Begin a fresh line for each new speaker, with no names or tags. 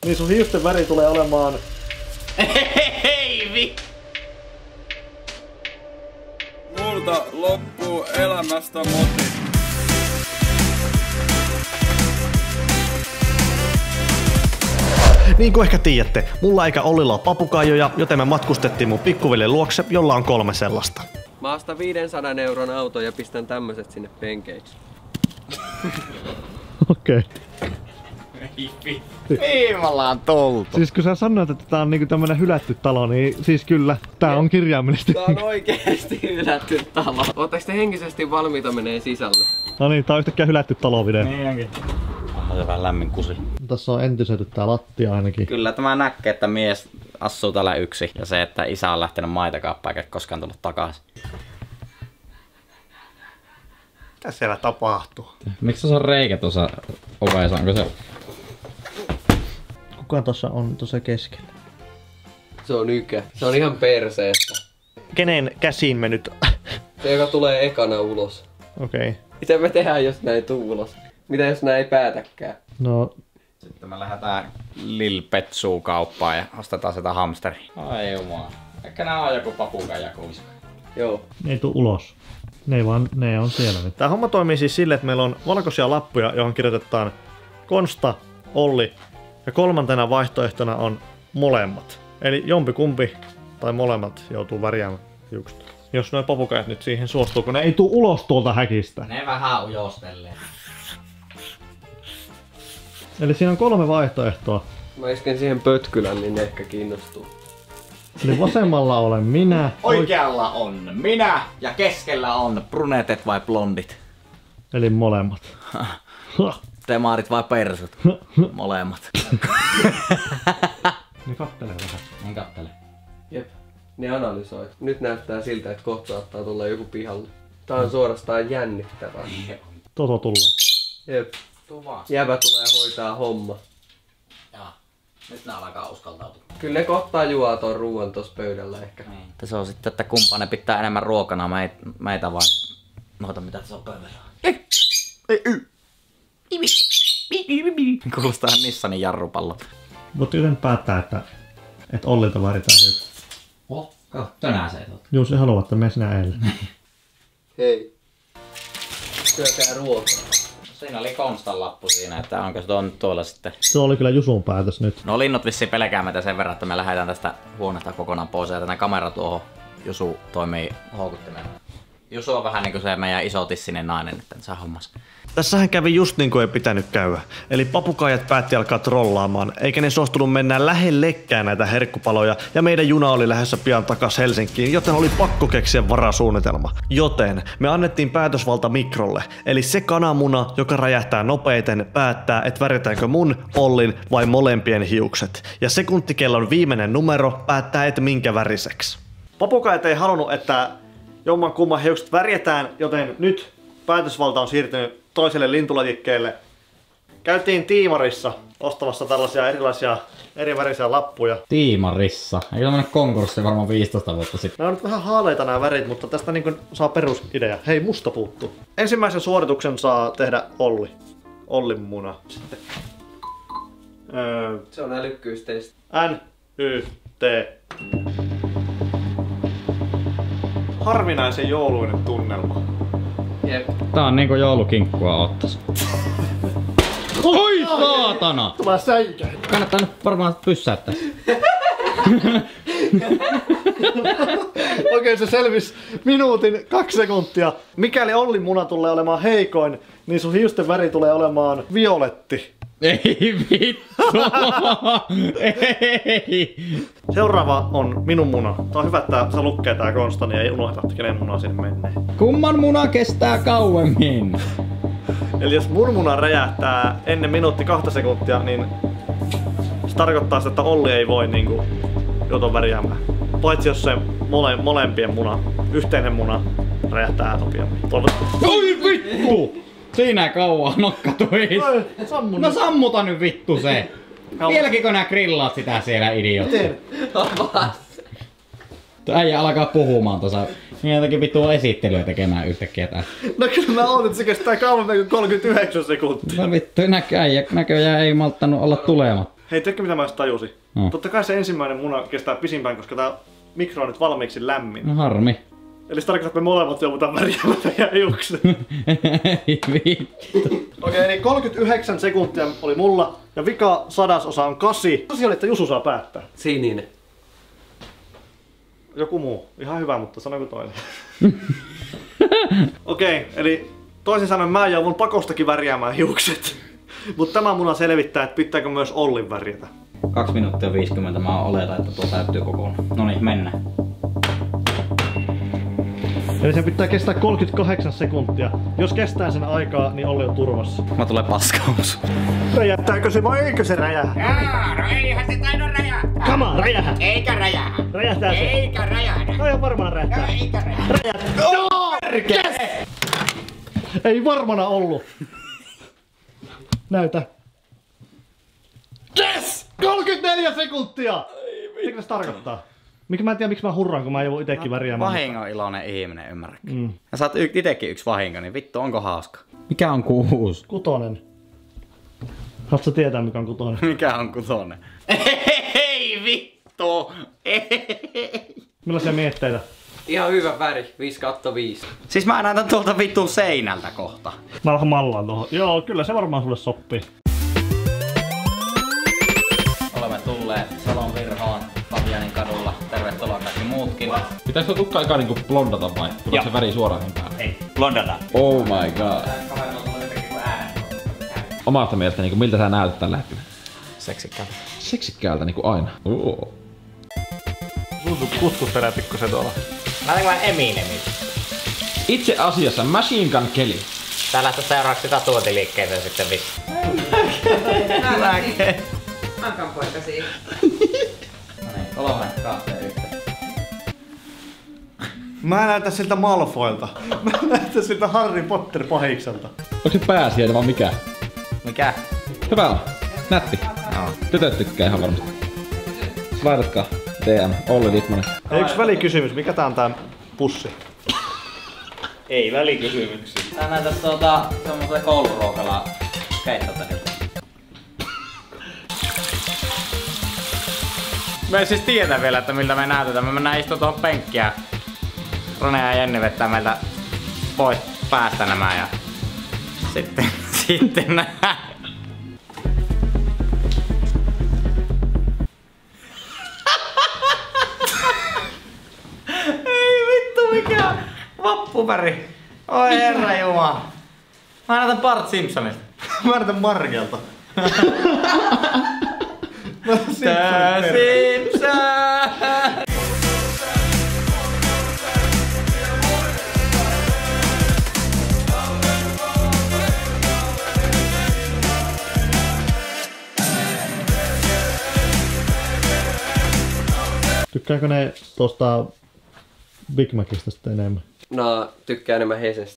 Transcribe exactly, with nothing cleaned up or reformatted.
niin sun hiusten väri tulee olemaan...
Hei vi!
Multa loppuu elämästä moti.
Niin kuin ehkä tiedätte, mulla eikä Ollilla ole papukaijoja, joten me matkustettiin mun pikkuveljen luokse, jolla on kolme sellaista.
Mä ostan viidensadan euron auto ja pistän tämmöset sinne penkeiksi.
Okei.
Ei viimalla on tultu.
Siis kun sä sanoit, että tää on niinku tämmönen hylätty talo, niin siis kyllä, tää on kirjaimellisesti.
Tää on oikeesti hylätty talo. Ootteko te henkisesti valmiita menee sisälle?
No niin, tää on yhtäkkiä hylätty talovideo.
Niin onkin. On se vähän lämmin kusi.
Tässä on entisöity tää lattia ainakin.
Kyllä tämä näkee, että mies asuu täällä yksi. Ja se, että isä on lähtenyt maitakauppaan eikä koskaan tullut takaisin.
Mitä siellä tapahtuu?
Miksi se on reikä tuossa ovessa? Onko se...
Kuka tossa on tossa keskellä?
Se on ykä. Se on ihan perseestä.
Kenen käsiin me nyt...
Se, joka tulee ekana ulos.
Okei. Okay.
Mitä me tehdään, jos näin tuu ulos? Mitä jos näin ei päätäkään?
No...
Sitten me lähdetään Lil Petsuu kauppaan ja ostetaan sitä hamsteria. Ai jumala. Ehkä nää on joku papukaija kuiska.
Joo.
Ne ei tuu ulos. Ne ei vaan, ne on siellä nyt. Tää homma toimii siis silleen, että meillä on valkoisia lappuja, johon kirjoitetaan Konsta, Olli ja kolmantena vaihtoehtona on molemmat. Eli jompikumpi tai molemmat joutuu värjäämään hiukset. Jos noi papukajat nyt siihen suostuu, kun ne ei tuu ulos tuolta häkistä.
Ne vähän ujostelee.
Eli siinä on kolme vaihtoehtoa.
Mä isken siihen pötkylän, niin ne ehkä kiinnostuu.
Eli vasemmalla olen minä.
Oikealla on minä ja keskellä on brunetet vai blondit.
Eli molemmat.
Temaarit vai persut? Molemmat.
Niin kattele vähän.
En kattele.
Jep. Ne analysoi. Nyt näyttää siltä, että kohta saattaa tulla joku pihalle. Tää on suorastaan jännittävää.
Toto tulee.
Jep.
Tuu vaan.
Jäbä tulee hoitaa homma.
Jaa. Nyt nää alkaa uskaltautua.
Kyllä ne kohtaa juo ton ruuan tossa pöydällä ehkä.
Niin. Se on sitten, että kumpaan ne pitää enemmän ruokana meitä, meitä vai noita mitä tässä on pöydällä. Ei! Ei! Ei! Kuulostaa Nissanin jarrupallo.
Voit joten päättää, että, että Ollilta vaaditaan hiukset.
Oh, kato, tänään se ei tuota.
Juu, se haluaa, että me sinä eilen.
Hei. Syökää ruokaa.
Siinä oli Konstan lappu siinä, että onko se on nyt tuolla sitten.
Se oli kyllä Jusun päätös nyt.
No linnut vissiin pelkää meitä sen verran, että me lähdetään tästä huoneesta kokonaan pois ja tänä kamera tuohon Jusu toimii houkuttimena. Jusu on vähän niinku se meidän iso tissinen nainen, että saa hommas.
Tässähän kävi just niin kuin ei pitänyt käydä. Eli papukaijat päätti alkaa trollaamaan, eikä ne suostunut mennä lähellekään näitä herkkupaloja, ja meidän juna oli lähdössä pian takas Helsinkiin, joten oli pakko keksiä varasuunnitelma. Joten me annettiin päätösvalta Mikrolle, eli se kananmuna, joka räjähtää nopeiten, päättää, että värjätäänkö mun, Ollin vai molempien hiukset. Ja sekuntikellon viimeinen numero päättää, että minkä väriseksi. Papukaijat ei halunnut, että jomman kumman hiukset värjätään, joten nyt päätösvalta on siirtynyt toiselle lintulajikkeelle. Käytiin Tiimarissa ostamassa tällaisia erilaisia eri värisiä lappuja.
Tiimarissa? Eikö tämmönen konkurssi varmaan viisitoista vuotta sitten?
Nämä on nyt vähän haaleita nämä värit, mutta tästä niin kuin saa perusidea. Hei, musta puuttuu. Ensimmäisen suorituksen saa tehdä Olli. Ollin muna. Sitten. Öö,
Se on älykkyystesti.
N, Y, T. Harvinaisen jouluinen tunnelma.
Jep.
Tää on niinku joulukinkkua ottas. Oi saatana!
Tulee säikäin.
Kannattaa nyt varmaan pyssäyttää.
Okei, se selvisi minuutin kaksi sekuntia. Mikäli Ollin muna tulee olemaan heikoin, niin sun hiusten väri tulee olemaan violetti.
Ei vittu! Ei!
Seuraava on minun muna. Tää on hyvä, että sä lukkee tää Konstan ja ei unohda, kenen muna sinne menee.
Kumman muna kestää kauemmin?
Eli jos mun muna räjähtää ennen minuutti kahta sekuntia, niin se tarkoittaa sitä, että Olli ei voi niinku joutua värjäämään. Paitsi jos se mole, molempien muna, yhteinen muna räjähtää nopeammin. Toivottavasti.
Oi vittu! Siinä kauan nokkatuis.
Sammu
No sammuta nyt vittu se.
Kauan.
Vieläkin kun nää grillaat sitä siellä idiotti.
Miten?
Äijä alkaa puhumaan tuossa. Niin jotenkin vittu esittelyä tekemään yhtäkkiä tää.
No kyllä mä ootin, että se kestää kauemmin kuin kolmekymmentäyhdeksän sekuntia.
No vittu näkö, äijä näköjään ei malttanut olla tulematta.
Hei, tiedätkö mitä mä just tajusin?
No.
Totta kai se ensimmäinen muna kestää pisimpään, koska tää mikro on nyt valmiiksi lämmin.
No harmi.
Eli se tarkoittaa, että me molemmat joudutaan värjäämään teidän hiukset.
Ei vittu.
Okei, eli kolmekymmentäyhdeksän sekuntia oli mulla ja vika sadasosa on kasi. Asia oli, että Jusu saa päättää.
Sininen.
Joku muu. Ihan hyvä, mutta sano joku toinen. Okei, eli toisin sanoen mä joudun pakostakin värjäämään hiukset. Mutta tämä muna selvittää, että pitääkö myös Ollin värjätä.
kaksi minuuttia viisikymmentä mä oletan, että tuo täyttyy kokonaan. No niin, mennään.
Eli sen pitää kestää kolmekymmentäkahdeksan sekuntia. Jos kestää sen aikaa, niin Olli on turvassa.
Mä tulee paskaus.
Räjähtääkö se vai eikö se räjähä?
Jaa, no eihän se taida räjähtää.
Come on, räjähä!
Eikä räjähä.
Räjähtää se.
Eikä räjähdä.
No ihan varmaan räjähtää.
No eikä räjähdä.
Räjähtää. Oh, yes! Ei varmana ollut. Näytä. Yes! kolmekymmentäneljä sekuntia! Mitä se tarkoittaa? Mikä mä en tiedä, miksi mä hurraan, kun mä joudun itekin värjäämään.
Vahingon iloinen ihminen, ymmärrätkö?
Mm.
Ja sä oot y- itekin yksi vahinko, niin vittu onko hauska? Mikä on kuusi?
Kutonen. Haluatko sä tietää, mikä on kutonen?
Mikä on kutonen? Ei vittu! Ei.
Millaisia mietteitä?
Ihan hyvä väri. viisi kautta viisi.
Siis mä näytän tuolta vitun seinältä kohta.
Mä alkan mallaan tuohon. Joo, kyllä se varmaan sulle sopii.
Olemme tulleet Salon Virhoon Fabianin kadulla. Tervetuloa kaikki muutkin.
Pitäis tuo tukka aikaa niinku blondata vai? Tuleeko se väri suoraan sen päälle?
Ei, blondata.
Oh my god. Omasta mielestä niinku miltä sä näytät tällä hetkellä?
Seksikkäältä.
Seksikkäältä niinku aina. Oo.
Sun kutkustelee pikkusen tuolla.
Näytänkö mä Eminemin?
Itse asiassa Machine Gun Kelly.
Tää lähtee seuraavaksi tatuointiliikkeeseen sitten vittu. Lääke.
Ankan poikasi.
No niin, kolme, kahteen, yhteen.
Mä näytän siltä Malfoilta. Mä näytän siltä Harry Potter pahikselta.
Onko se pääsiäinen vai mikä?
Mikä?
Hyvä on. Nätti.
No.
Tytöt tykkää ihan varmasti. Laitatkaa D M Olli Litmanen.
Ja yksi välikysymys, mikä tää on tää pussi?
Ei välikysymyksiä.
Tää näytäis tuota semmoiselle kouluruokala keittotähdiltä. Me ei siis tiedä vielä, että miltä me näytetään. Me mennään istua tuohon penkkiä. Rone ja Jenni vettää meiltä pois päästä nämä ja sitten, sitten nää. Ei vittu mikä vappuväri. Oi herra jumala. Mä näytän Bart Simpsonista.
Mä näytän Margelta.
The Simpsons!
Tykkääkö ne tosta Big Macista sitten enemmän?
No, tykkää enemmän Hesestä.